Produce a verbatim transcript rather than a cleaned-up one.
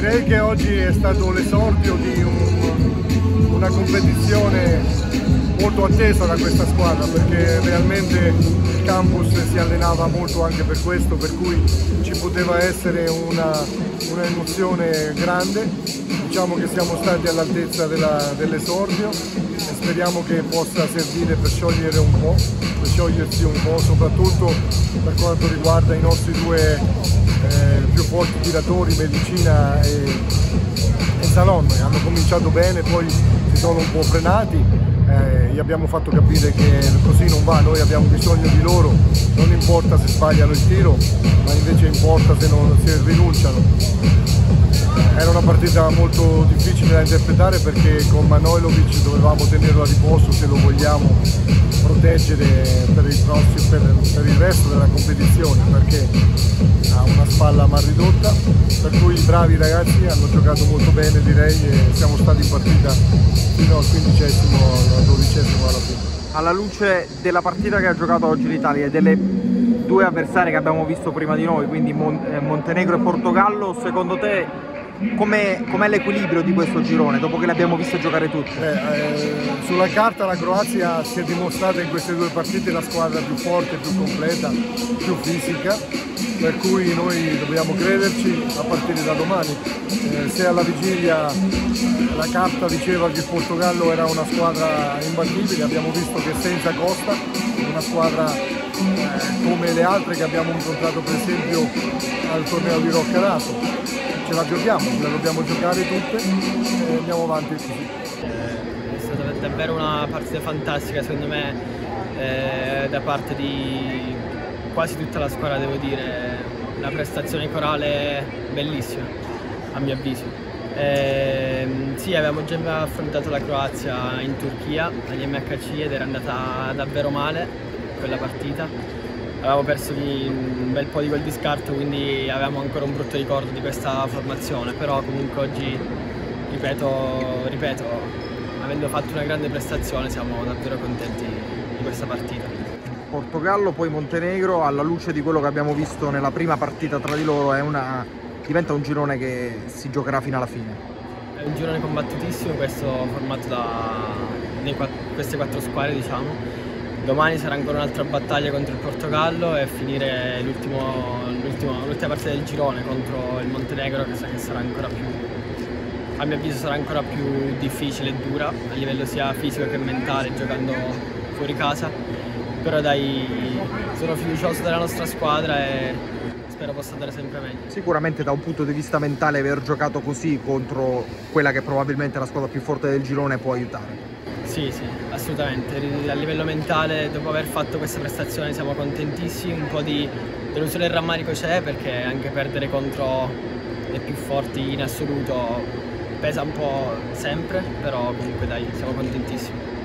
direi che oggi è stato l'esordio di un, una competizione molto attesa da questa squadra, perché realmente il campus si allenava molto anche per questo, per cui ci poteva essere una, una emozione grande. Diciamo che siamo stati all'altezza dell'esordio e speriamo che possa servire per sciogliere un po', per sciogliersi un po', soprattutto per quanto riguarda i nostri due eh, più forti tiratori, Medicina e, e Salon. Hanno cominciato bene, poi si sono un po' frenati. Eh, gli abbiamo fatto capire che così non va, noi abbiamo bisogno di loro, non importa se sbagliano il tiro, ma invece importa se, non, se rinunciano. Era una partita molto difficile da interpretare perché con Manojlovic dovevamo tenerlo a riposo se lo vogliamo proteggere per il, prossimo, per, per il resto della competizione, perché ha una spalla mal ridotta, per cui i bravi ragazzi hanno giocato molto bene, direi, e siamo stati in partita fino al quindicesimo, al dodicesimo alla fine. Alla luce della partita che ha giocato oggi l'Italia e delle due avversarie che abbiamo visto prima di noi, quindi Montenegro e Portogallo, secondo te com'è com l'equilibrio di questo girone dopo che le abbiamo viste giocare tutte? Eh, eh, sulla carta la Croazia si è dimostrata in queste due partite la squadra più forte, più completa, più fisica, per cui noi dobbiamo crederci a partire da domani. Eh, se alla vigilia la carta diceva che il Portogallo era una squadra imbattibile, abbiamo visto che senza Costa, una squadra eh, come le altre che abbiamo incontrato per esempio al torneo di Roccaraso, ce la giochiamo, ce la dobbiamo giocare tutte e andiamo avanti così. È stata davvero una partita fantastica secondo me eh, da parte di quasi tutta la squadra, devo dire, una prestazione corale bellissima a mio avviso. Eh, sì, avevamo già affrontato la Croazia in Turchia agli M H C ed era andata davvero male quella partita. Avevamo perso di un bel po' di gol di scarto, quindi avevamo ancora un brutto ricordo di questa formazione, però comunque oggi, ripeto, ripeto, avendo fatto una grande prestazione siamo davvero contenti di questa partita. Portogallo, poi Montenegro, alla luce di quello che abbiamo visto nella prima partita tra di loro, è una, diventa un girone che si giocherà fino alla fine. È un girone combattutissimo questo, formato da nei, queste quattro squadre, diciamo. Domani sarà ancora un'altra battaglia contro il Portogallo e finire l'ultima partita del girone contro il Montenegro, che sarà ancora più, a mio avviso sarà ancora più difficile e dura a livello sia fisico che mentale, giocando fuori casa. Però dai, sono fiducioso della nostra squadra e spero possa andare sempre meglio. Sicuramente da un punto di vista mentale aver giocato così contro quella che probabilmente è la squadra più forte del girone può aiutare. Sì, sì, assolutamente. A livello mentale, dopo aver fatto questa prestazione siamo contentissimi, un po' di delusione e rammarico c'è, perché anche perdere contro le più forti in assoluto pesa un po' sempre, però comunque dai, siamo contentissimi.